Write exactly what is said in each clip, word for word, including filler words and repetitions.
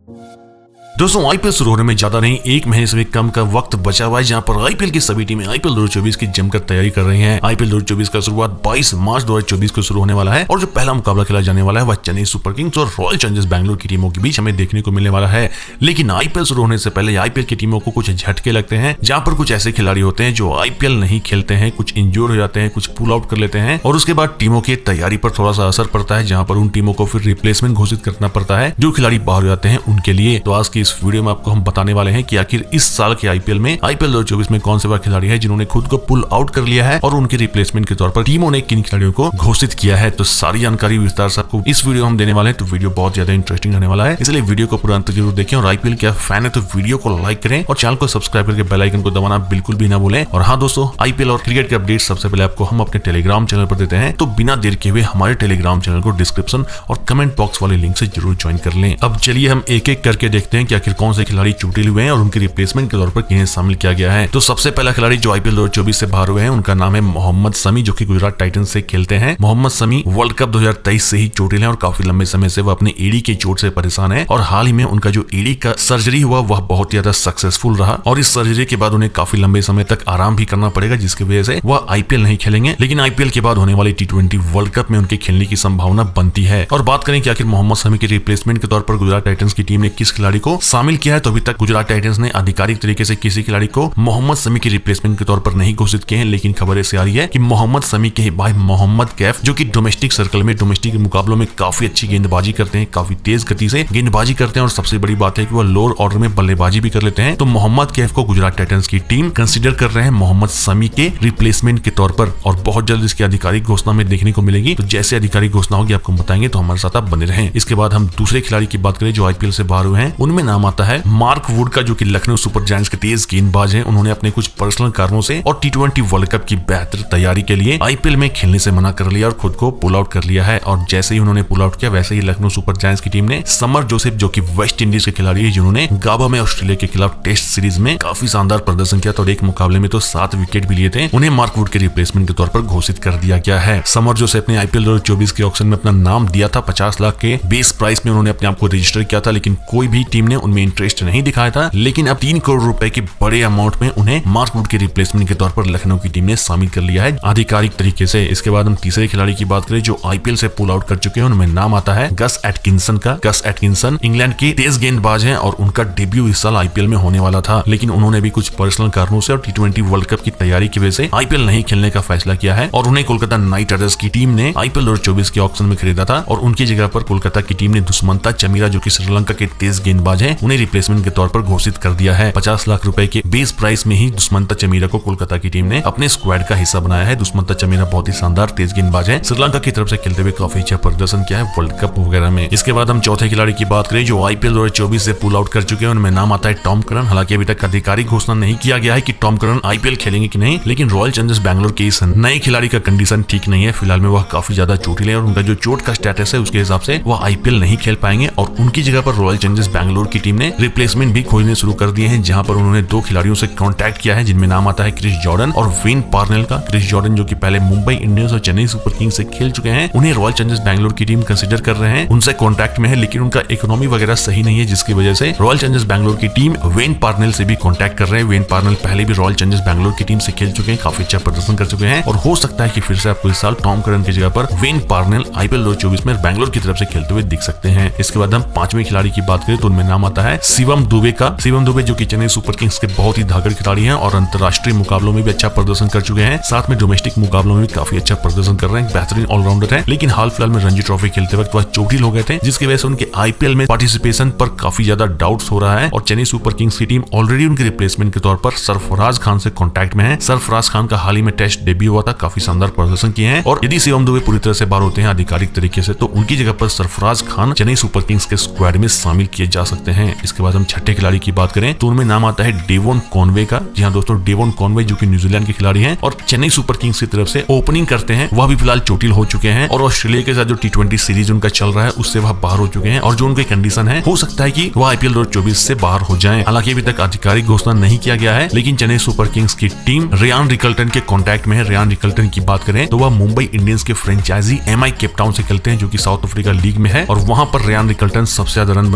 दोस्तों आईपीएल शुरू होने में ज्यादा नहीं एक महीने से भी कम का वक्त बचा हुआ है, जहां पर आईपीएल की सभी टीमें आईपीएल दो हज़ार चौबीस की जमकर तैयारी कर रही हैं। आईपीएल दो हज़ार चौबीस का शुरुआत बाईस मार्च दो हज़ार चौबीस को शुरू होने वाला है और जो पहला मुकाबला खेला जाने वाला है वह चेन्नई सुपर किंग्स और रॉयल चैलेंजर्स बैंगलोर की टीमों के बीच हमें देखने को मिलने वाला है। लेकिन आईपीएल शुरू होने से पहले आईपीएल की टीमों को कुछ झटके लगते हैं, जहां पर कुछ ऐसे खिलाड़ी होते हैं जो आईपीएल नहीं खेलते हैं, कुछ इंजोर हो जाते हैं, कुछ पुल आउट कर लेते हैं और उसके बाद टीमों की तैयारी पर थोड़ा सा असर पड़ता है, जहां पर उन टीमों को फिर रिप्लेसमेंट घोषित करना पड़ता है जो खिलाड़ी बाहर हो जाते हैं उनके लिए। तो आज की इस वीडियो में आपको हम बताने वाले हैं कि आखिर इस साल के आईपीएल में आईपीएल दो हज़ार चौबीस में कौन से वह खिलाड़ी है जिन्होंने खुद को पुल आउट कर लिया है और उनके रिप्लेसमेंट के तौर पर टीमों ने किन खिलाड़ियों को घोषित किया है। तो सारी जानकारी विस्तार से आपको इस वीडियो हम देने वाले हैं, तो वीडियो बहुत ज्यादा इंटरेस्टिंग रहने वाला है, इसलिए वीडियो को पूरा अंत जरूर देखें। और आईपीएल के फैन है तो वीडियो को लाइक करें और चैनल को सब्सक्राइब करके बेल आइकन को दबाना बिल्कुल भी ना भूलें। और हाँ दोस्तों, आईपीएल और क्रिकेट के अपडेट सबसे पहले आपको हम अपने टेलीग्राम चैनल पर देते हैं, तो बिना देर के हुए हमारे टेलीग्राम चैनल को डिस्क्रिप्शन और कमेंट बॉक्स वाले लिंक से जरूर ज्वाइन कर लें। अब चलिए हम एक एक करके देखते हैं कि आखिर कौन से खिलाड़ी चोटिल हुए हैं और उनके रिप्लेसमेंट के तौर पर किन्हें शामिल किया गया है। तो सबसे पहला खिलाड़ी जो आईपीएल दो हज़ार चौबीस से बाहर हुए हैं उनका नाम है मोहम्मद शमी, जो कि गुजरात टाइटंस से खेलते हैं। मोहम्मद शमी वर्ल्ड कप दो हज़ार तेईस से ही चोटिल हैं और काफी लंबे समय से वह अपने एडी के चोट से परेशान है और हाल ही में उनका जो एडी का सर्जरी हुआ वह बहुत ज्यादा सक्सेसफुल रहा और इस सर्जरी के बाद उन्हें काफी लंबे समय तक आराम भी करना पड़ेगा, जिसकी वजह से वह आईपीएल नहीं खेलेंगे। लेकिन आईपीएल के बाद होने वाली टी ट्वेंटी वर्ल्ड कप में उनके खेलने की संभावना बनती है। और बात करें कि आखिर मोहम्मद शमी के रिप्लेसमेंट के तौर पर गुजरात टाइटंस की टीम ने किस खिलाड़ी को शामिल किया है, तो अभी तक गुजरात टाइटंस ने आधिकारिक तरीके से किसी खिलाड़ी को मोहम्मद शमी के रिप्लेसमेंट के तौर पर नहीं घोषित किए हैं। लेकिन खबर ऐसी आ रही है कि मोहम्मद शमी के भाई मोहम्मद कैफ, जो कि डोमेस्टिक सर्कल में डोमेस्टिक मुकाबलों में काफी अच्छी गेंदबाजी करते हैं, काफी तेज गति से गेंदबाजी करते हैं और सबसे बड़ी बात है कि वह लोअर ऑर्डर में बल्लेबाजी भी कर लेते हैं। तो मोहम्मद कैफ को गुजरात टाइटंस की टीम कंसीडर कर रहे हैं मोहम्मद शमी के रिप्लेसमेंट के तौर पर और बहुत जल्द इसकी आधिकारिक घोषणा में देखने को मिलेगी। तो जैसे आधिकारिक घोषणा होगी आपको बताएंगे, तो हमारे साथ आप बने रहें। इसके बाद हम दूसरे खिलाड़ी की बात करें जो आईपीएल से बाहर हुए हैं, उनमें नाम आता है मार्क वुड का, जो कि लखनऊ सुपर जायंट्स के तेज गेंदबाज हैं। उन्होंने अपने कुछ पर्सनल कारणों से और टी ट्वेंटी वर्ल्ड कप की बेहतर तैयारी के लिए आईपीएल में खेलने से मना कर लिया और खुद को पुल आउट कर लिया है। और जैसे ही उन्होंने पुल आउट किया वैसे ही लखनऊ सुपर जायंट्स की टीम ने समर जोसेफ, जो कि वेस्ट इंडीज के खिलाड़ी है, जिन्होंने गाबा में ऑस्ट्रेलिया के खिलाफ टेस्ट सीरीज में काफी शानदार प्रदर्शन किया था और एक मुकाबले में तो सात विकेट भी लिए थे, उन्हें मार्क वुड के रिप्लेसमेंट के तौर पर घोषित कर दिया गया है। समर जोसेफ ने आईपीएल दो हज़ार चौबीस के ऑक्शन में अपना नाम दिया था, पचास लाख के बेस प्राइस में उन्होंने अपने आप को रजिस्टर किया था, लेकिन कोई भी टीम ने उनमें इंटरेस्ट नहीं दिखाया था। लेकिन अब तीन करोड़ रुपए के बड़े अमाउंट में उन्हें मार्क वुड के रिप्लेसमेंट के तौर पर लखनऊ की टीम ने शामिल कर लिया है आधिकारिक तरीके से। इसके बाद हम तीसरे खिलाड़ी की बात करें जो आईपीएल से पुल आउट कर चुके हैं, उनमें नाम आता है गस एटकिंसन का। गस एटकिंसन इंग्लैंड के तेज गेंदबाज हैं और उनका डेब्यू इस साल आईपीएल में होने वाला था, लेकिन उन्होंने भी कुछ पर्सनल कारणों से और टी ट्वेंटी वर्ल्ड कप की तैयारी की वजह से आईपीएल नहीं खेलने का फैसला किया है और उन्हें कोलकाता नाइट राइडर्स की टीम ने आईपीएल दो हज़ार चौबीस के ऑक्शन में खरीदा था और उनकी जगह पर कोलकाता की टीम ने दुष्मंता चमीरा, जो कि श्रीलंका के तेज गेंदबाज हैं, उन्हें रिप्लेसमेंट के तौर पर घोषित कर दिया है। पचास लाख रुपए के बेस प्राइस में ही दुष्मंता चमीरा को कोलकाता की टीम ने अपने स्क्वाड का हिस्सा बनाया है। दुष्मंता चमीरा बहुत ही शानदार तेज गेंदबाज है, श्रीलंका की तरफ से खेलते हुए काफी अच्छा प्रदर्शन किया है वर्ल्ड कप वगैरह में। इसके बाद हम चौथे खिलाड़ी की बात करें जो आईपीएल दो हज़ार चौबीस से पुल आउट कर चुके हैं, उनमें नाम आता है टॉम करन। हालांकि अभी तक आधिकारिक घोषणा नहीं किया गया है कि टॉम करन आईपीएल खेलेंगे कि नहीं, लेकिन रॉयल चैलेंजर्स बैंगलोर के इस नए खिलाड़ी का कंडीशन ठीक नहीं है। फिलहाल में वह काफी ज्यादा चोटिल है और उनका जो चोट का स्टेटस है उसके हिसाब से वह आईपीएल नहीं खेल पाएंगे और उनकी जगह पर रॉयल चैलेंजर्स बैंगलोर की टीम ने रिप्लेसमेंट भी खोजने शुरू कर दिए हैं, जहां पर उन्होंने दो खिलाड़ियों से कॉन्टैक्ट किया है, जिनमें नाम आता है क्रिस जॉर्डन और वेन पार्नेल का। क्रिस जॉर्डन जो कि पहले मुंबई इंडियंस और चेन्नई सुपर किंग्स से खेल चुके हैं, उन्हें रॉयल चैलेंजर्स बैंगलोर की टीम कंसीडर कर रहे हैं, उनसे कॉन्टैक्ट में है, लेकिन उनका इकोनॉमी वगैरह सही नहीं है, जिसकी वजह से रॉयल चैलेंजर्स बैंगलोर की टीम वेन पार्नेल से भी कॉन्टैक्ट कर रहे हैं। वेन पार्नेल पहले भी रॉयल चैलेंजर्स बैंगलोर की टीम से खेल चुके हैं, काफी अच्छा प्रदर्शन कर चुके हैं और हो सकता है कि फिर से आपको इस साल टॉम करन की जगह पर वेन पार्नेल आईपीएल दो हज़ार चौबीस में बैंगलोर की तरफ से खेलते हुए दिख सकते हैं। इसके बाद हम पांचवें खिलाड़ी की बात करें तो उनमें नाम आता है शिवम दुबे का। शिवम दुबे जो कि चेन्नई सुपर किंग्स के बहुत ही धाकड़ खिलाड़ी हैं और अंतरराष्ट्रीय मुकाबलों में भी अच्छा प्रदर्शन कर चुके हैं, साथ में डोमेस्टिक मुकाबलों में भी काफी अच्छा प्रदर्शन कर रहे हैं, बेहतरीन ऑलराउंडर है। लेकिन हाल फिलहाल में रणजी ट्रॉफी खेलते वक्त वह चोटिल हो गए थे, जिसकी वजह से उनके आईपीएल में पार्टिसिपेशन पर काफी ज्यादा डाउट्स हो रहा है और चेन्नई सुपर किंग्स की टीम ऑलरेडी उनके रिप्लेसमेंट के तौर पर सरफराज खान से कॉन्टैक्ट में है। सरफराज खान का हाल ही में टेस्ट डेब्यू हुआ था, काफी शानदार प्रदर्शन किए हैं और यदि शिवम दुबे पूरी तरह से बाहर होते हैं आधिकारिक तरीके से, तो उनकी जगह पर सरफराज खान चेन्नई सुपर किंग्स के स्क्वाड में शामिल किए जा सकते हैं। इसके बाद हम छठे खिलाड़ी की बात करें तो उनमें नाम आता है डेवोन कॉनवे का। जी हाँ दोस्तों, डेवोन कॉनवे जो कि न्यूजीलैंड के खिलाड़ी हैं और चेन्नई सुपर किंग्स की तरफ से ओपनिंग करते हैं, वह भी फिलहाल चोटिल हो चुके हैं और ऑस्ट्रेलिया के साथ जो टी ट्वेंटी सीरीज उनका चल रहा है उससे वह बाहर हो चुके हैं और जो उनकी कंडीशन है हो सकता है कि वह आईपीएल दो हज़ार चौबीस से बाहर हो जाएं। हालांकि अभी तक आधिकारिक घोषणा नहीं किया गया है, लेकिन चेन्नई सुपर किंग्स की टीम रियान रिकल्टन के कॉन्टैक्ट में है। रियान रिकल्टन की बात करें तो वह मुंबई इंडियंस के फ्रेंचाइजी एमआई केप टाउन से खेलते हैं, जो कि साउथ अफ्रीका लीग में है और वहां पर रियान रिकल्टन सबसे ज्यादा रन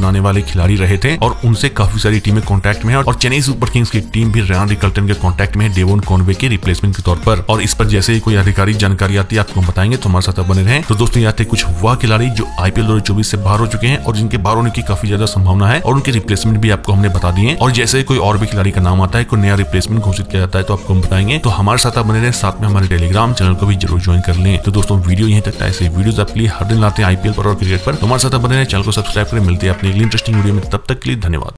बनाने वाले खिलाड़ी रहे थे और उनसे काफी सारी टीमें कांटेक्ट में है और चेन्नई सुपर किंग्स की टीम भी रयान रिकल्टन के कांटेक्ट में है डेवोन कॉनवे के रिप्लेसमेंट के तौर पर। और इस पर जैसे ही कोई आधिकारिक जानकारी आती है आपको बताएंगे, तो हमारे साथ बने रहें। तो दोस्तों ये आते कुछ वह खिलाड़ी जो आईपीएल दो हजार चौबीस से बाहर हो चुके हैं और जिनके बाहर होने की काफी ज्यादा संभावना है और उनके रिप्लेसमेंट भी आपको हमने बता दिए। और जैसे कोई और भी खिलाड़ी का नाम आता है, कोई नया रिप्लेसमेंट घोषित किया जाता है, तो आपको हम बताएंगे। तो हमारे साथ बने रहे, साथ में हमारे टेलीग्राम चैनल को भी जरूर ज्वाइन कर लें। तो दोस्तों वीडियो यहीं तक था। ऐसे वीडियोस आपके लिए हर दिन लाते हैं आईपीएल पर और क्रिकेट पर। हमारे साथ बने रहे, चैनल को सब्सक्राइब करें। मिलते हैं अपने अगली इंटरेस्टिंग वीडियो में, तब तक के लिए धन्यवाद।